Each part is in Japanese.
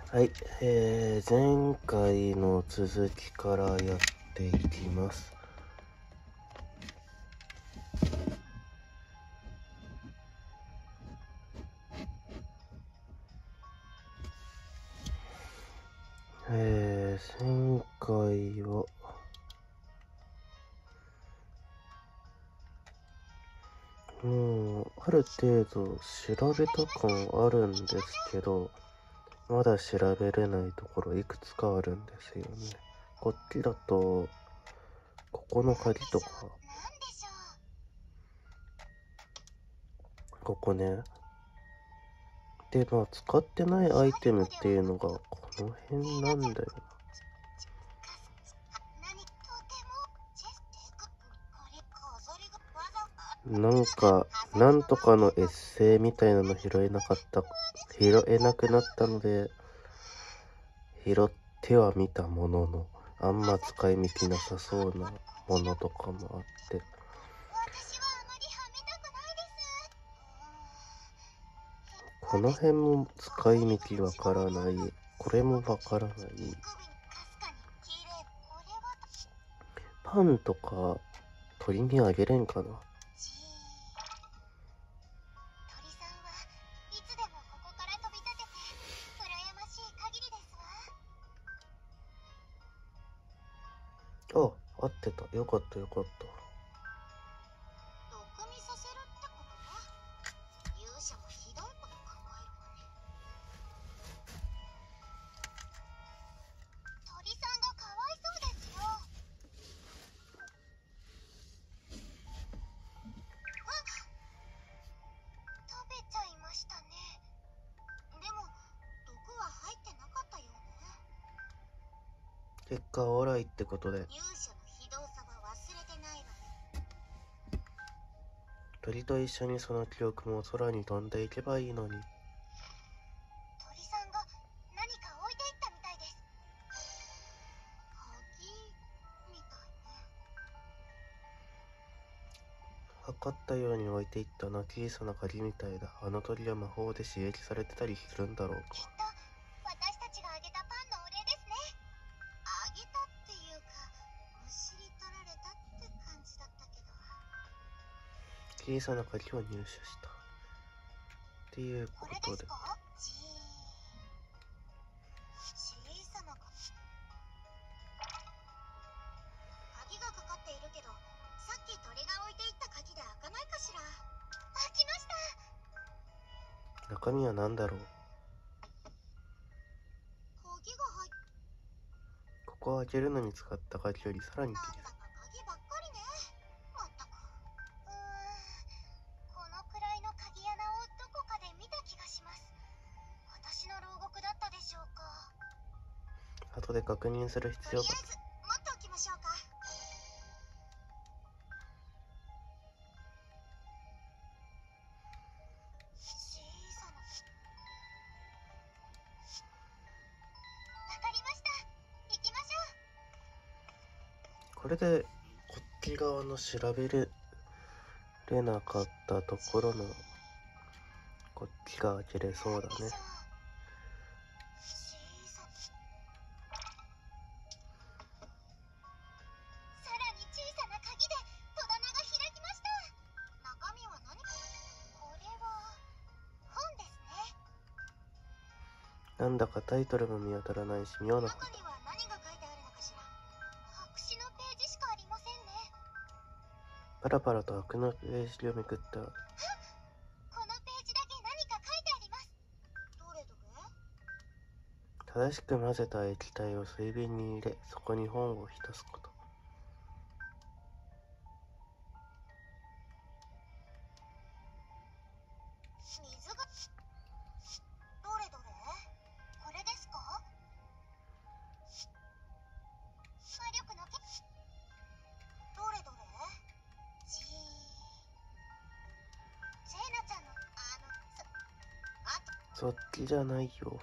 はい、前回の続きからやっていきます。前回は、もう、ある程度調べた感あるんですけど、まだ調べれないところいくつかあるんですよね。こっちだと、ここの鍵とか、ここね。で、まあ、使ってないアイテムっていうのが、この辺なんだよな。なんか、なんとかのエッセイみたいなの拾えなくなったので、拾ってはみたものの、あんま使い道なさそうなものとかもあって。この辺も使い道わからない。これもわからない。パンとか鳥にあげれんかな。あ、合ってた。よかったよかった。結果オーライってことで、鳥と一緒にその記憶も空に飛んでいけばいいのに。測ったように置いていったな。小さな鍵みたいだ。あの鳥は魔法で刺激されてたりするんだろうか。小さな鍵を入手したっていうことで、中身は何だろう。ここを開けるのに使った鍵よりさらに小さい。後で確認する必要が。これでこっち側の調べれなかったところのこっちが開けれそうだね。なんだかタイトルも見当たらないし妙な本だ。パラパラと白のページをめくった。正しく混ぜた液体を水瓶に入れ、そこに本を浸すこと。そっちじゃないよ。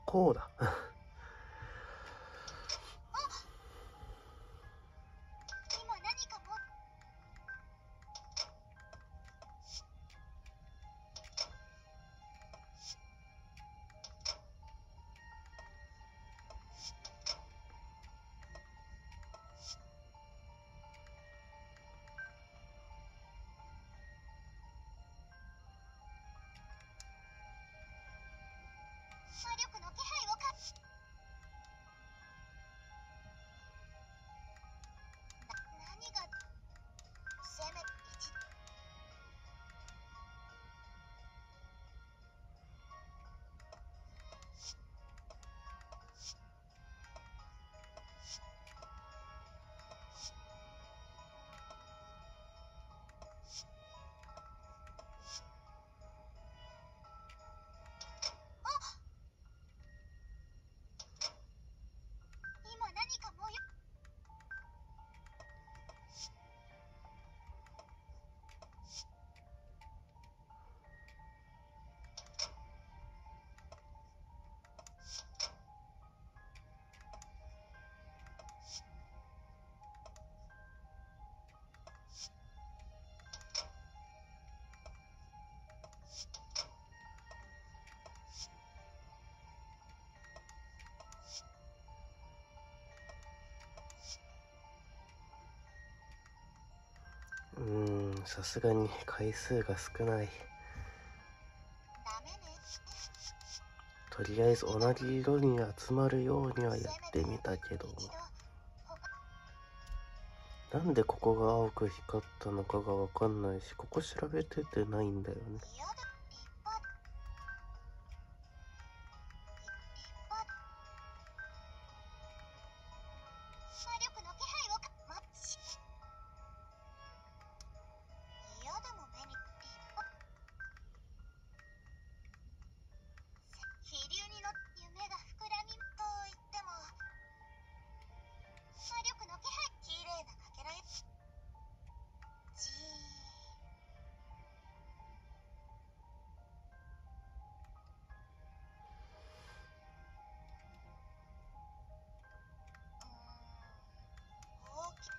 こうだ。 魔力の気配を何がせめ一今何か模様さすがに回数が少ない。 ダメね。 とりあえず同じ色に集まるようにはやってみたけど、なんでここが青く光ったのかがわかんないし、ここ調べててないんだよね。 嫌だ。魔力の気配をマッチ。嫌でも目に飛流に乗って夢が膨らみと言っても魔力の気配綺麗なかけらよじ大き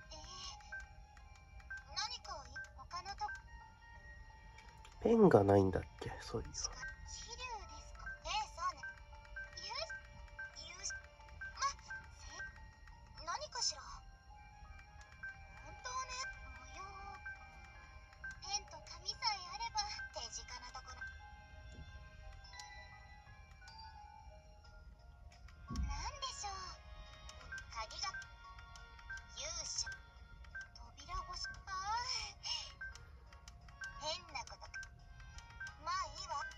何か他のとペンがないんだっけ、そういう。 飛竜ですか。そうね。ゆし何かしら。本当ね。模様ペンと紙さえあれば手近なところ。なんでしょう。鍵が勇者扉越し変なことか。まあいいわ。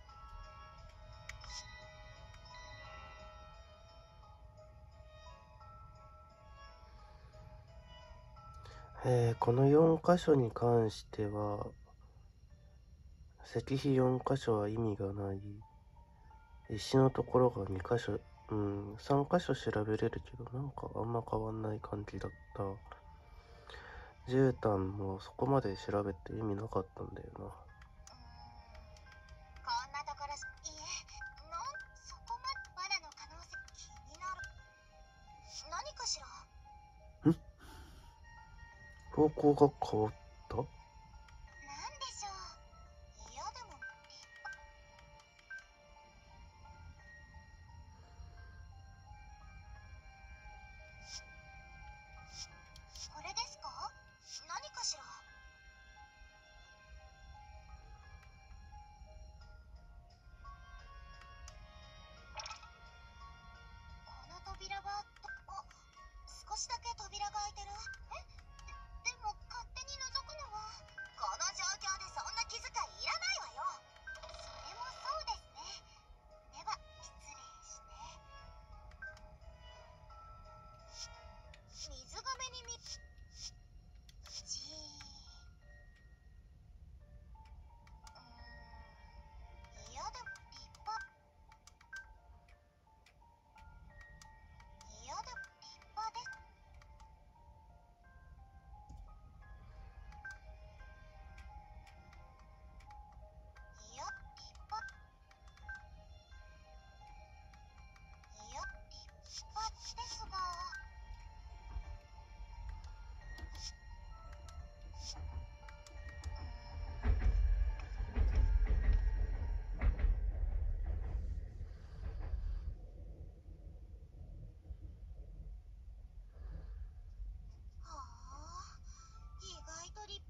この4箇所に関しては、石碑4箇所は意味がない。石のところが2箇所、3箇所調べれるけど、なんかあんま変わんない感じだった。絨毯もそこまで調べて意味なかったんだよな。 こんなところそこまで罠の可能性気になる。何かしら。 方向が変わった？ なんでしょう。嫌でもこれですか。何かしら。この扉は少しだけ扉が開いてる。でも勝手に覗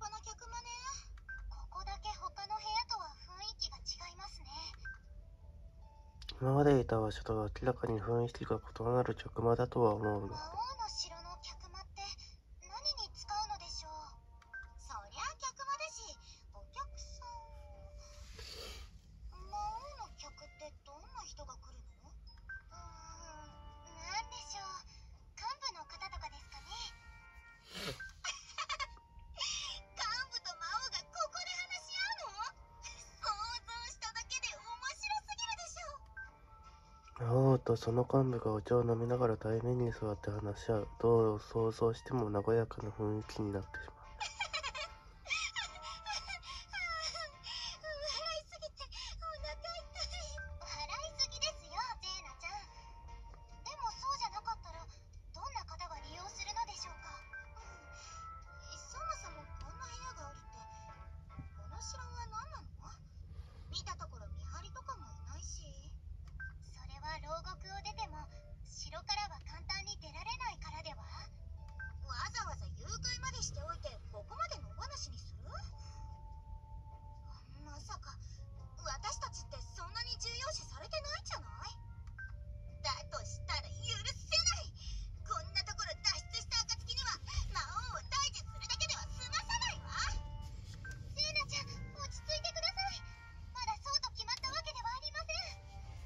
派な客間ね。ここだけ他の部屋とは雰囲気が違いますね。 今までいた場所とは明らかに雰囲気が異なる客間だとは思う魔が、 王の城の客間って何に使うのでしょう。そりゃ客間ですし、お客さん。魔王の客ってどんな人が来るの？なんでしょう。幹部の方とかですかね。幹部と魔王がここで話し合うの？想像しただけで面白すぎるでしょ。 魔王とその幹部がお茶を飲みながら対面に座って話し合う。どう想像しても和やかな雰囲気になってしまう。 笑いすぎてお腹痛い。笑いすぎですよ、ゼーナちゃん。でもそうじゃなかったらどんな方が利用するのでしょうか。そもそもこんな部屋があるってこの城は何なの？見たところ見張りとかもいないし。それは牢獄を出ても城からは簡単に出られないからでは？わざわざ誘拐までしておいてここまで野放しにする？まさか私たちってそんなに重要視されてないんじゃない？だとしたら許せない。こんなところ脱出した暁には魔王を退治するだけでは済まさないわ。セーナちゃん、落ち着いてください。まだそうと決まったわけではありません。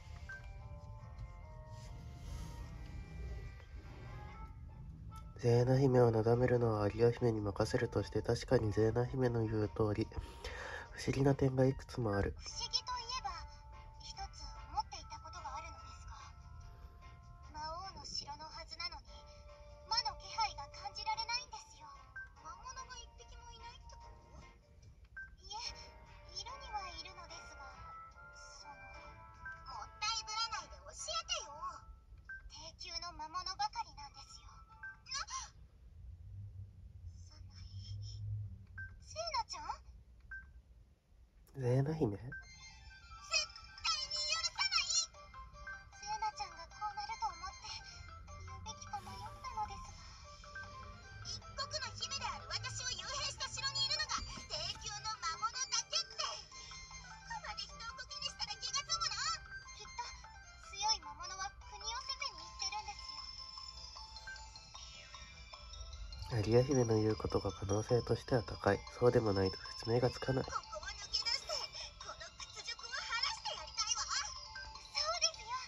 ゼーナ姫をなだめるのはアリア姫に任せるとして、確かにゼーナ姫の言う通り、不思議な点がいくつもある。 不思議といえば一つ思っていたことがあるのですが、魔王の城のはずなのに魔の気配が感じられないんですよ。魔物が一匹もいないってこと？いえ、いるにはいるのですが、もったいぶらないで教えてよ。低級の魔物ばかりなんですよ。セーナちゃん？ ゼーナ姫？ 絶対に許さない。セーナちゃんがこうなると思って言うべきか迷ったのですが、一国の姫である私を幽閉した城にいるのが低級の魔物だけって、どこまで人をコケにしたら気が済むの？きっと強い魔物は国を攻めに行ってるんですよ。 アリア姫の言うことが可能性としては高い。そうでもないと説明がつかない。 ここは抜け出してこの屈辱を晴らしてやりたいわ。そうですよ。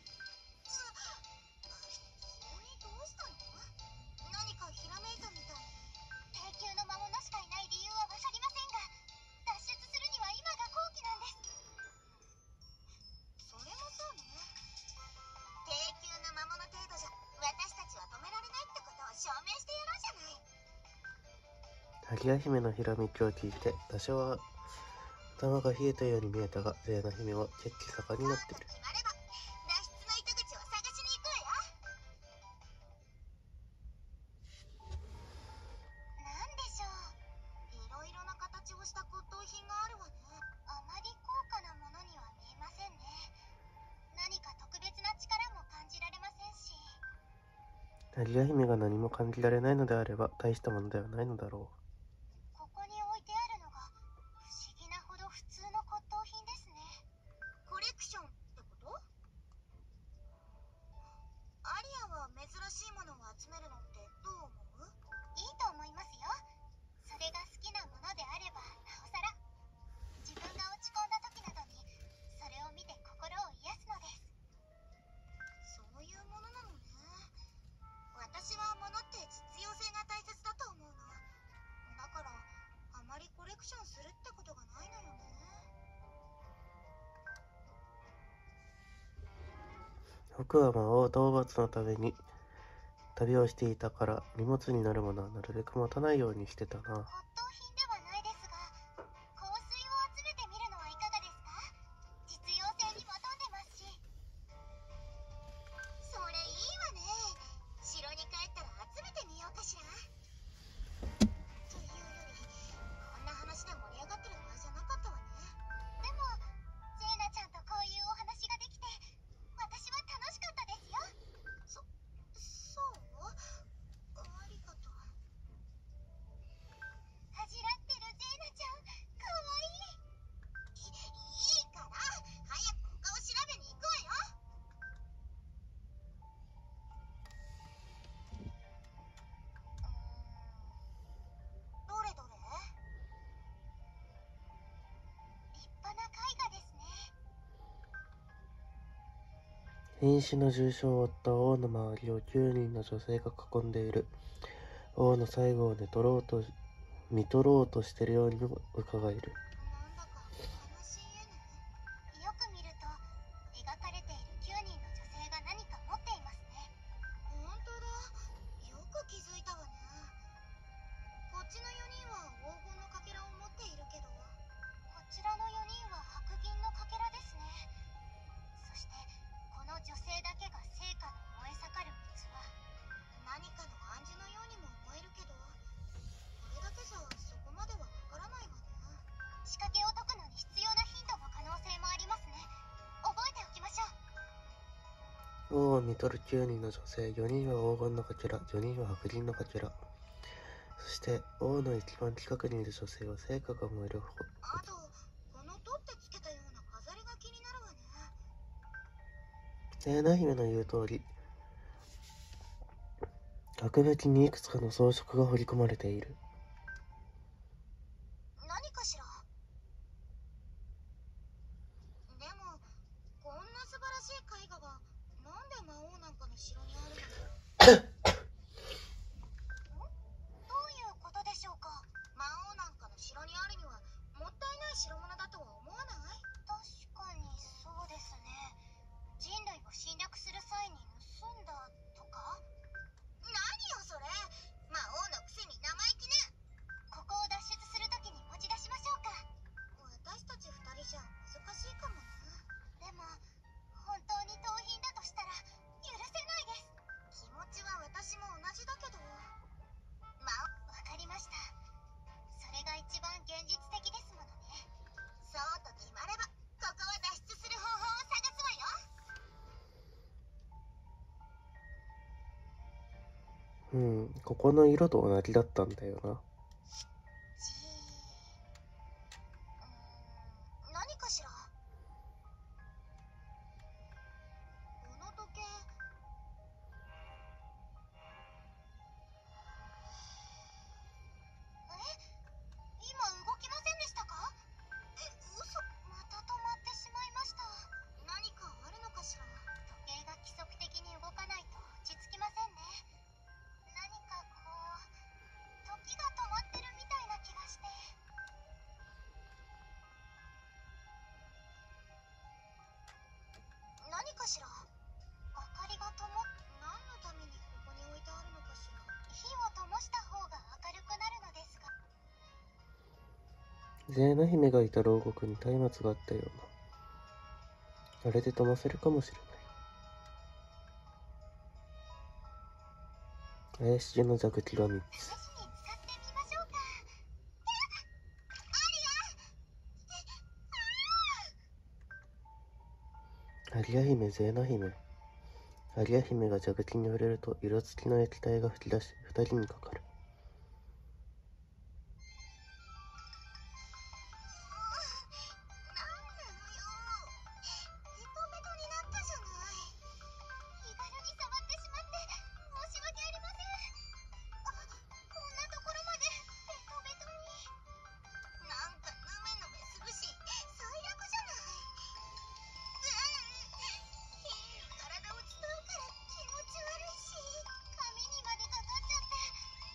急にどうしたの？何かひらめいたみたい。低級の魔物しかいない理由は分かりませんが、脱出するには今が好機なんです。それもそうね。低級の魔物程度じゃ私たちは止められないってことを証明してやろうじゃない。 アリア姫のひらめきを聞いて、多少は頭が冷えたように見えたが、ゼーナ姫は血気盛んになっている。 決まれば脱出の糸口を探しに行くわよ。なんでしょう。いろいろな形をした骨董品があるわね。あまり高価なものには見えませんね。何か特別な力も感じられませんし。 アリア姫が何も感じられないのであれば、大したものではないのだろここに置いてあるのが不思議なほど普通の骨董品ですね。コレクションってこと？アリアは珍しいものを集めるのってどう思う？いいと思いますよ。それが好きなものであればなおさら。自分が落ち込んだ時などにそれを見て心を癒すのです。そういうものなのね。私は物って実用性が大切だと思うの。だからあまりコレクションするってことがないのよね。 う。僕は魔王討伐のために旅をしていたから、荷物になるものはなるべく持たないようにしてたな。 骨董品ではないですが、香水を集めてみるのはいかがですか？実用性にも富んでますし。それいいわね。城に帰ったら集めてみようかしら。というよりこんな話で盛り上がってる場合じゃなかったわね。でもゼーナちゃんとこういうお話ができて私は楽しかったですよ。そう？ありがとう。 瀕死の重傷を負った王の周りを9人の女性が囲んでいる。王の最後を見とろうとしているようにも伺える。 なんだか悲しい絵ね。よく見ると描かれている9人の女性が何か持っていますね。本当だ。よく気づいたわね。こっちの4人は黄金のかけらを持っているけど、こちらの4人は白銀のかけらですね。そしてこの女性だけが聖火の燃え盛る器。何かの暗示のようにも思えるけど、これだけじゃそこまではわからないわね。仕掛けを解くのに必要なヒントの可能性もありますね。覚えておきましょう。 王を見とる9人の女性、4人は黄金のかけら、4人は白銀のかけら。そして王の一番近くにいる女性は聖火が燃えるあと、この取ってつけたような飾りが気になるわね。 ゼーナ姫の言う通り、額縁にいくつかの装飾が彫り込まれている。 何かしら。でもこんな素晴らしい絵画がなんで魔王なんかの城にあるの？どういうことでしょうか。魔王なんかの城にあるにはもったいない代物だとは思わない？確かにそうですね。人類を侵略する際に盗んだとか？何よそれ。魔王のくせに生意気ね。ここを脱出するときに持ち出しましょうか。私たち2人じゃ難しいかもな。でも本当に盗品だとしたら許せないです。気持ちは私も同じだけど。わかりました。それが一番現実的ですものね。そうと決まればここを脱出する方法を探すわよ。 ここの色と同じだったんだよな。 何かしら。この時計。今動きませんでしたか？嘘。また止まってしまいました。何かあるのかしら。時計が規則的に動かないと落ち着きませんね。何かこう時が止まってるみたいな気がして。何かしら。明かりが灯っ何のためにここに置いてあるのかしら。火を灯した方が明るくなるのですが。 ゼーナ姫がいた牢獄に松明があったような。あれで灯せるかもしれない。怪しげな蛇口が3つ。 試しに使ってみましょうか。 アリア姫、ゼーナ姫。アリア姫が蛇口に触れると色付きの液体が吹き出し、2人にかかる。 なんなのよ。ベトベトになったじゃない。気軽に触ってしまって申し訳ありません。こんなところまでベトベトに。なんかヌメヌメするし最悪じゃない。体を伝うから気持ち悪いし、髪にまでかかっちゃって。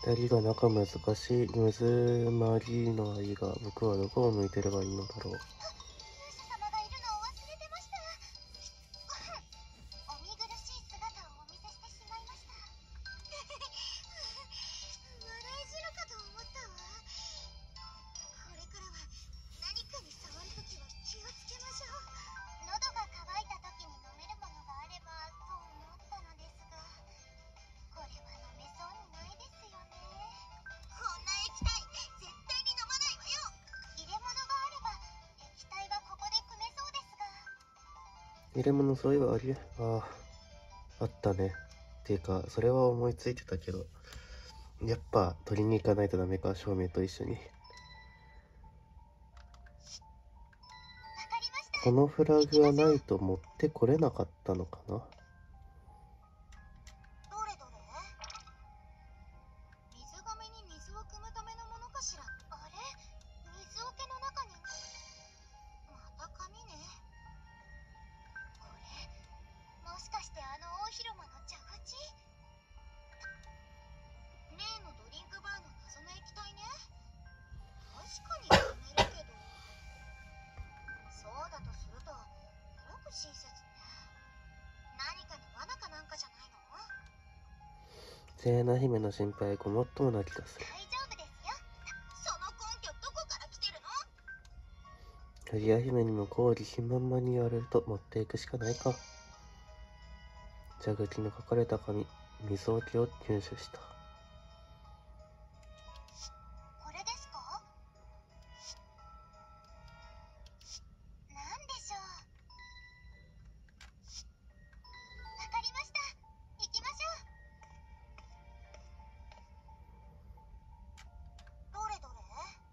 二人が仲難しいむずまりの間、僕はどこを向いてればいいのだろう。 ムッシュ様がいるのを忘れてました。お見苦しい姿をお見せしてしまいました。笑い死ぬかと思ったわ。これからは何かに触るときは気をつけましょう。喉が渇いたときに飲めるものがあればと思ったのですが、これは飲めそうにないですよね。こんな液体絶対に飲まないわよ。入れ物があれば液体はここで汲めそうですが。 入れ物そういえばあったね。っていうかそれは思いついてたけど、やっぱ取りに行かないとダメか、照明と一緒に。 わかりました。 このフラグはないと持ってこれなかったのかな。 どれどれ。水がめに水を汲むためのものかしら。あれ、水桶の中にまた紙ね。これもしかしてあの大広間の蛇口。例のドリンクバーの謎の液体ね。確かに汲めるけど、そうだとするとよく親切ね。何かの罠かなんかじゃないの？ セーナ姫の心配ごもっともな気がする。 大丈夫ですよ。その根拠どこから来てるの？ かぐや姫にもこう自信満々に言われると持っていくしかないか。蛇口の書かれた紙、水桶を入手した。 これですか？なんでしょう。わかりました。行きましょう。どれどれ。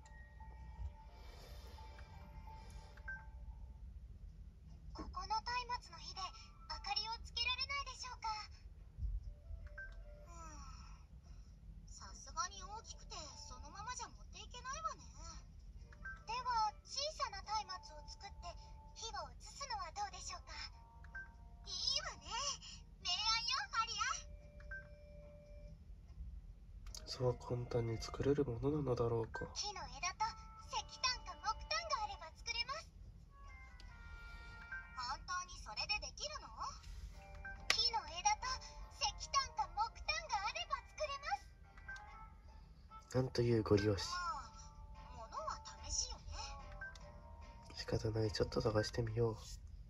ここの松明の火で明かりをつけられないでしょうか。さすがに大きくてそのままじゃ持っていけないわね。では小さな松明を作って火を移すのはどうでしょうか。いいわね。明暗よ、アリア。 そう簡単に作れるものなのだろうか。 木の枝と石炭か木炭があれば作れます。本当にそれでできるの？木の枝と石炭か木炭があれば作れます。 なんというご利用し。 まあ、ものは試しよね。 仕方ない、ちょっと探してみよう。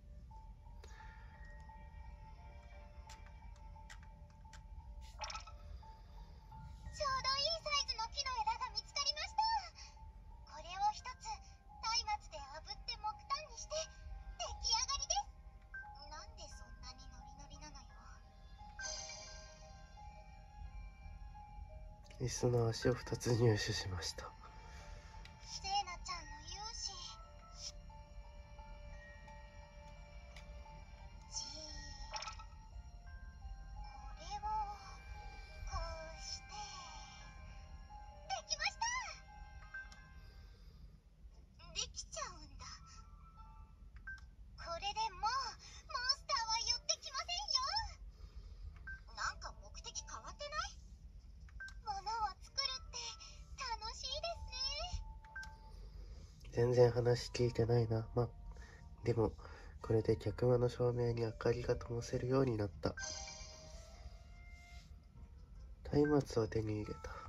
ちょうどいいサイズの木の枝が見つかりました。これを一つ松明で炙って木炭にして出来上がりです。なんでそんなにノリノリなのよ。 椅子の足を2つ入手しました。 セーナちゃんの勇姿。これをこうしてできました。できちゃうんだ。これでもうモンスターは寄ってきませんよ。なんか目的変わってない？物を作るって楽しいですね。 全然話聞いてないな。でもこれで客間の照明に明かりが灯せるようになった。松明を手に入れた。